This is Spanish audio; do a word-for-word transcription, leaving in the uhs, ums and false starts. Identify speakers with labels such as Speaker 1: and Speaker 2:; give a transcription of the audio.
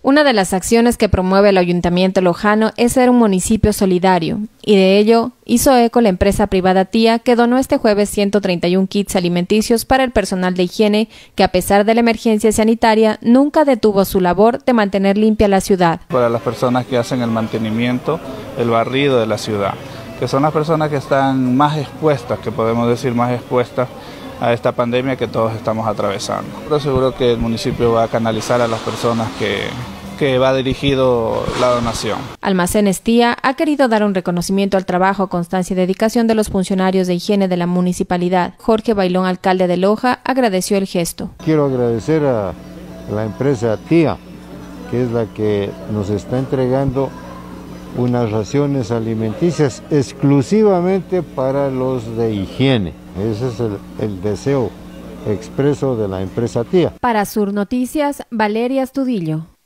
Speaker 1: Una de las acciones que promueve el Ayuntamiento Lojano es ser un municipio solidario, y de ello hizo eco la empresa privada Tía, que donó este jueves ciento treinta y un kits alimenticios para el personal de higiene, que a pesar de la emergencia sanitaria, nunca detuvo su labor de mantener limpia la ciudad.
Speaker 2: Para las personas que hacen el mantenimiento, el barrido de la ciudad, que son las personas que están más expuestas, que podemos decir más expuestas a esta pandemia que todos estamos atravesando. Pero seguro que el municipio va a canalizar a las personas que, que va dirigido la donación.
Speaker 1: Almacenes Tía ha querido dar un reconocimiento al trabajo, constancia y dedicación de los funcionarios de higiene de la municipalidad. Jorge Bailón, alcalde de Loja, agradeció el gesto.
Speaker 3: Quiero agradecer a la empresa Tía, que es la que nos está entregando unas raciones alimenticias exclusivamente para los de higiene. Ese es el, el deseo expreso de la empresa Tía.
Speaker 1: Para Sur Noticias, Valeria Astudillo.